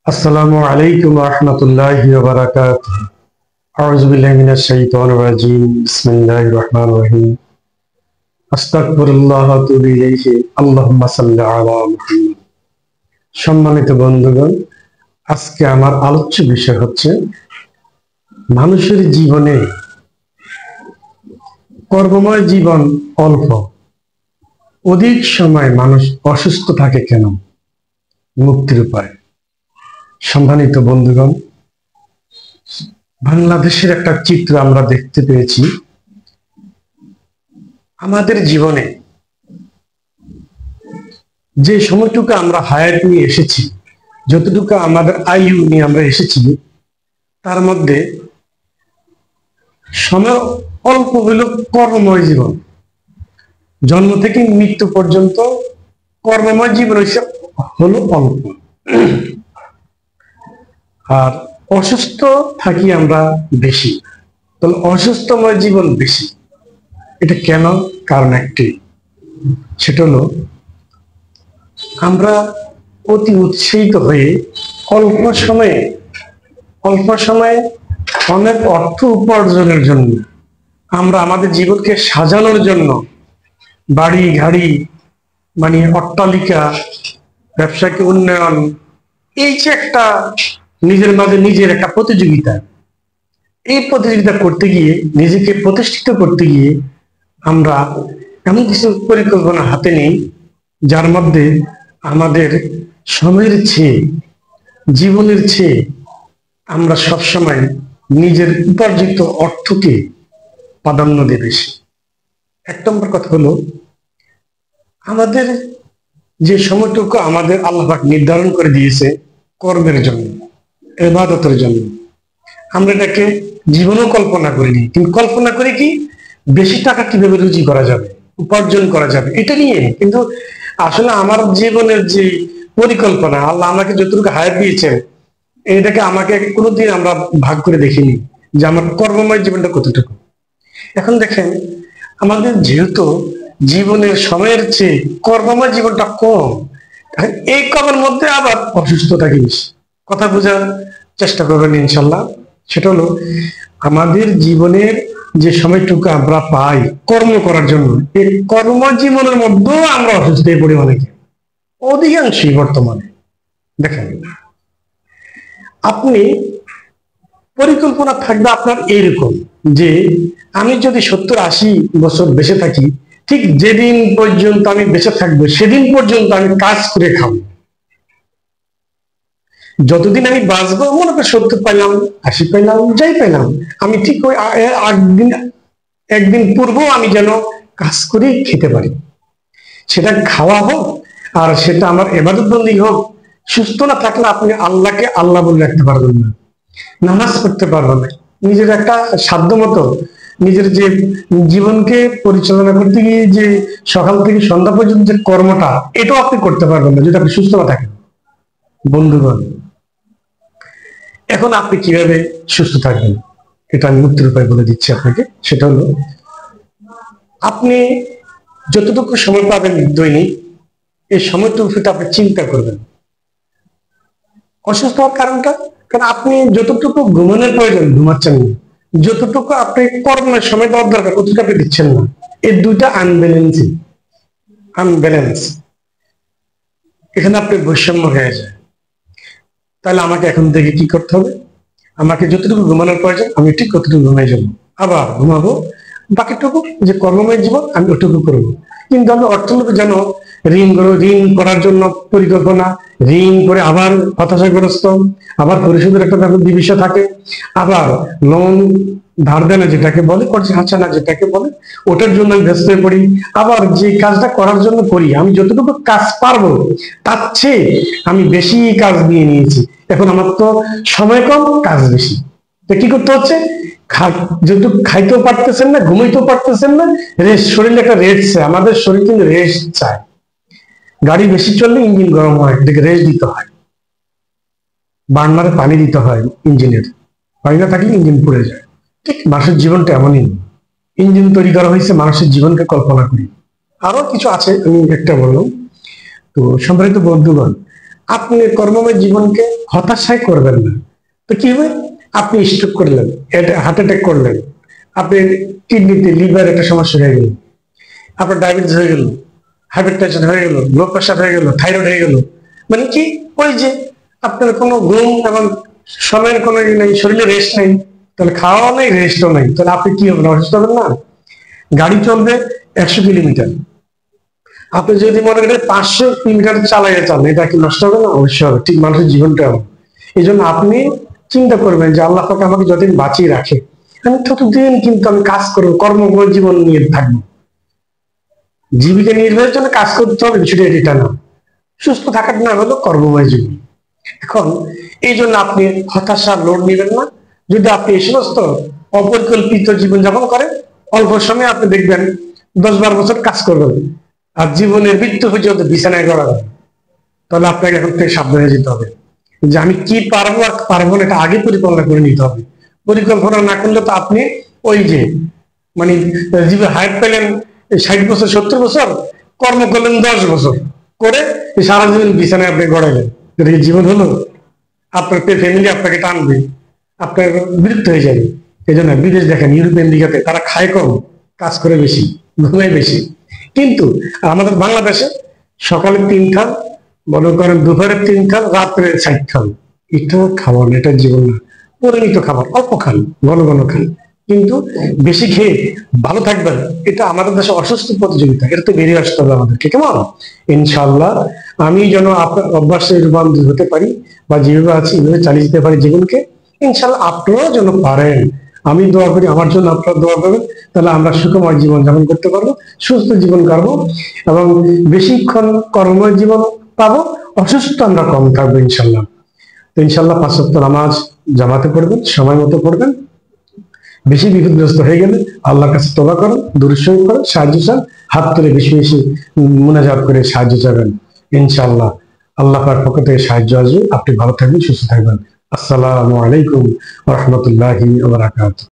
আসসালামু আলাইকুম রহমতুল্লাহি ওয়া বারাকাতুহু। আউযু বিল্লাহি মিনাশ শাইতানির রাজিম। বিসমিল্লাহির রহমানির রহিম। আস্তাগফিরুল্লাহ ওয়া আতুবু ইলাইহি। আল্লাহুম্মা সাল্লি আলা মুহাম্মাদ। সম্মানিত বন্ধুগণ, আজকে আমার আলোচ্য বিষয় হচ্ছে মানুষের জীবনে কর্মময় জীবন অল্প, অধিক সময় মানুষ অসুস্থ থাকে কেন? মুক্তির উপায়। সম্মানিত বন্ধুগণ, বাংলাদেশের একটা চিত্র আমরা দেখতে পেয়েছি। আমাদের জীবনে যে সময়টুকু আমরা হায়াত নিয়ে এসেছি, যতটুকু আমাদের আয়ু নিয়ে আমরা এসেছি, তার মধ্যে সময় অল্প হইল কর্মময় জীবন। জন্ম থেকে মৃত্যু পর্যন্ত কর্মময় জীবন হলো অল্প, আর অসুস্থ থাকি আমরা বেশি। তাহলে অসুস্থময় জীবন বেশি। এটা কেন? কারণ একটি, সেটা হলো আমরা অতি উৎসাহিত হয়ে অল্প সময়ে অনেক অর্থ উপার্জনের জন্য, আমরা আমাদের জীবনকে সাজানোর জন্য বাড়ি গাড়ি, মানে অট্টালিকা, ব্যবসাকে উন্নয়ন, এই যে একটা নিজের মাঝে নিজের একটা প্রতিযোগিতা, এই প্রতিযোগিতা করতে গিয়ে, নিজেকে প্রতিষ্ঠিত করতে গিয়ে আমরা এমন কিছু পরিকল্পনা হাতে নিই যার মধ্যে আমাদের সময়ের চেয়ে, জীবনের চেয়ে আমরা সবসময় নিজের উপার্জিত অর্থকে প্রাধান্য দিই বেশি। এক নম্বর কথা হলো, আমাদের যে সময়টুকু আমাদের আল্লাহ পাক নির্ধারণ করে দিয়েছে কর্মের জন্য, ইবাদতের জন্য, আমরা এটাকে জীবনেও কল্পনা করিনি, কিন্তু কল্পনা করি কি বেশি টাকা কিভাবে রুজি করা যাবে, উপার্জন করা যাবে, এটা নিয়ে। কিন্তু আসলে আমার জীবনের যে পরিকল্পনা, আল্লাহ আমাকে যতটুকু হায়াত দিয়েছেন, এটাকে আমাকে কোনোদিন আমরা ভাগ করে দেখিনি যে আমার কর্মময় জীবনটা কতটুকু। এখন দেখেন, আমাদের যেহেতু জীবনের সময়ের চেয়ে কর্মময় জীবনটা কম, এই কমের মধ্যে আবার অসুস্থতা বেশি। কথা বোঝার চেষ্টা করবেন ইনশাল্লাহ। সেটা হলো, আমাদের জীবনের যে সময়টুকু আমরা পাই কর্ম করার জন্য, এই কর্মজীবনের মধ্যেও আমরা অসুস্থ হয়ে পড়ি অনেকে, অধিকাংশই বর্তমানে। দেখেন, আপনি পরিকল্পনা থাকবে আপনার এইরকম যে আমি যদি 70-80 বছর বেঁচে থাকি, ঠিক যেদিন পর্যন্ত আমি বেঁচে থাকবো সেদিন পর্যন্ত আমি কাজ করে খাবো। যতদিন আমি বাঁচবো, মনে করে 70 পাইলাম, 80 পাইলাম, যাই পাইলাম, আমি ঠিক ওই একদিন পূর্বেও আমি যেন কাজ করে খেতে পারি। সেটা খাওয়া হোক আর সেটা আমার ইবাদত বন্দেগী হোক। সুস্থ না থাকলে আপনি আল্লাহকে আল্লাহ বলে রাখতে পারবেন না, নামাজ পড়তে পারবেন না, নিজের একটা সাধ্য মতো নিজের যে জীবনকে পরিচালনা করতে গিয়ে যে সকাল থেকে সন্ধ্যা পর্যন্ত যে কর্মটা, এটাও আপনি করতে পারবেন না যদি আপনি সুস্থ না থাকেন। বন্ধুগণ, এখন আপনি কিভাবে সুস্থ থাকবেন, এটা আমি মুক্তির উপায় বলে দিচ্ছি আপনাকে। সেটা হলো, আপনি যতটুকু সময় পাবেন দৈনিক, এই সময়টুকু আপনি চিন্তা করবেন অসুস্থ হওয়ার কারণটা। কারণ আপনি যতটুকু ঘুমানোর প্রয়োজন ঘুমাচ্ছেন না, যতটুকু আপনি কর্মের সময় দেওয়ার দরকার ততটুকু আপনি দিচ্ছেন না। এই দুইটা আনব্যালেন্স, এখানে আপনি বৈষম্য হয়ে যায়। তাহলে আমাকে এখন থেকে কি করতে হবে? আমাকে যতটুকু ঘুমানোর প্রয়োজন আমি ঠিক কতটুকু ঘুমাই যাবো, আবার ঘুমাবো, বাকিটুকু যে কর্মময় জীবন আমি ওটুকু করবো। কিন্তু আমি অর্থলোভে যেন ঋণ করার জন্য পরিকল্পনা, ঋণ করে আবার হতাশাগ্রস্ত, আবার পরিশোধের একটা বিষয় থাকে, আবার লোন ধার দেনা যেটাকে বলে, না যেটাকে বলে, ওটার জন্য আমি ব্যস্ত হয়ে পড়ি। আবার যে কাজটা করার জন্য করি, আমি যতটুকু কাজ পারবো তার চেয়ে আমি বেশি কাজ নিয়ে নিয়েছি। এখন আমার তো সময় কম, কাজ বেশি, তো কি করতে হচ্ছে? যেহেতু খাইতেও পারতেছেন না, ঘুমাইতেও পারতেছেন না, রেস্ট, শরীরে একটা রেস্ট চায়। আমাদের শরীর কিন্তু রেস্ট চায়। গাড়ি বেশি চললে ইঞ্জিন গরম হয়, এটাকে রেস্ট দিতে হয়, বার্নারে পানি দিতে হয়, ইঞ্জিনের পানি না থাকলে ইঞ্জিন পুড়ে যায়। ঠিক মানুষের জীবনটা এমনই, ইঞ্জিন তৈরি করা হয়েছে মানুষের জীবনকে কল্পনা করি। আরো কিছু আছে, আমি একটা বললাম। তো সম্মানিত বন্ধুগণ, আপনি কর্মময় জীবনকে হতাশায় করবেন না। তো কি হবে, আপনি স্ট্রোক করলেন, হার্ট অ্যাটাক করলেন, আপনার কিডনিতে লিভার একটা সমস্যা হয়ে গেল, আপনার ডায়াবেটিস হয়ে গেল, হাইপারটেনশন হয়ে গেল, ব্লাড প্রেশার হয়ে গেল, থাইরয়েড হয়ে গেল, মানে কি, ওই যে আপনার কোনো ঘুম এবং সময়ের কোনো নেই, শরীরে রেস্ট নেই, তাহলে খাওয়া নেই, রেস্টও নেই, তাহলে আপনি কি হবেন, অসুস্থ হবেন না? গাড়ি চলবে 100 কিলোমিটার, আপনি যদি মনে করেন 500 কিলোমিটার চালাইয়ে চান, এটা কি নষ্ট হবে না? অবশ্যই হবে। ঠিক মানুষের জীবনটা হবে। এই জন্য আপনি চিন্তা করবেন যে আল্লাহ পাক আমাকে যতদিন বাঁচিয়ে রাখে, আমি ততদিন কিন্তু আমি কাজ করবো, কর্মময় জীবন নিয়ে থাকবো। জীবিকা নির্বাহের জন্য কাজ করতে হবে, বিষয়টা এটা না। সুস্থ থাকার না হলো কর্মময় জীবন। এখন এই জন্য আপনি হতাশা লোড নেবেন না। যদি আপনি এই সমস্ত অপরিকল্পিত জীবনযাপন করেন, অল্প সময়ে আপনি দেখবেন 10-12 বছর কাজ করবেন, আর জীবনের মৃত্যু পর্যন্ত বিছানায় গড়াবেন। তাহলে আপনাকে এখন থেকে সাবধানে যেতে হবে যে আমি কি পারবো আর পারবো না, এটা আগে পরিকল্পনা করে নিতে হবে। পরিকল্পনা না করলে তো আপনি ওই যে মানে জীবন হায়াত পেলেন 60 বছর 70 বছর, কর্ম করলেন 10 বছর করে, সারা জীবন বিছানায় আপনি গড়াইলেন। এটা কি জীবন হলো? আপনার ফ্যামিলি আপনাকে টানবে, আপনার বিরক্ত হয়ে যাবে। এই জন্য বিদেশ দেখেন, ইউরোপিয়ান দিকে তারা খায় কম, কাজ করে বেশি, ঘুমায় বেশি। কিন্তু আমাদের বাংলাদেশে সকালে 3 খান, মনে করেন দুপুরে 3 খান, রাত্রে 4 খান। এটা খাবার না, এটা জীবন না। পরিমিত খাবার অল্প খান, ঘন ঘন খান, কিন্তু বেশি খেয়ে ভালো থাকবেন। এটা আমাদের দেশে অসুস্থ প্রতিযোগিতা, এটা তো বেরিয়ে আসতে হবে আমাদেরকে, কেমন? ইনশাল্লাহ আমি যেন আপনার অভ্যাসে রূপান্তরিত হতে পারি, বা যেভাবে আছি এভাবে চালিয়ে যেতে পারি জীবনকে। ইনশাল্লাহ আপনারাও যেন পারেন। আমি দোয়া করি, আমার জন্য আপনারা দোয়া করবেন, তাহলে আমরা সুখময় জীবন যাপন করতে পারবো, সুস্থ জীবন কাটবো, এবং বেশিক্ষণ কর্মময় জীবন পাবো, অসুস্থ আমরা কম থাকবো ইনশাল্লাহ। তো ইনশাল্লাহ 5 ওয়াক্ত নামাজ জামাতে পড়বেন, সময় মতো পড়বেন। বেশি বিপদগ্রস্ত হয়ে গেলে আল্লাহর কাছে তওবা করেন, দুরূদ শরীফ করেন, সাহায্য চান, হাত তুলে বেশি বেশি মুনাজাত করে সাহায্য চাবেন। ইনশাআল্লাহ আল্লাহ পাকের পক্ষ থেকে সাহায্য আসবে। আপনি ভালো থাকবেন, সুস্থ থাকবেন। আসসালামু আলাইকুম ওয়া রাহমাতুল্লাহি ওয়া বারাকাতুহু।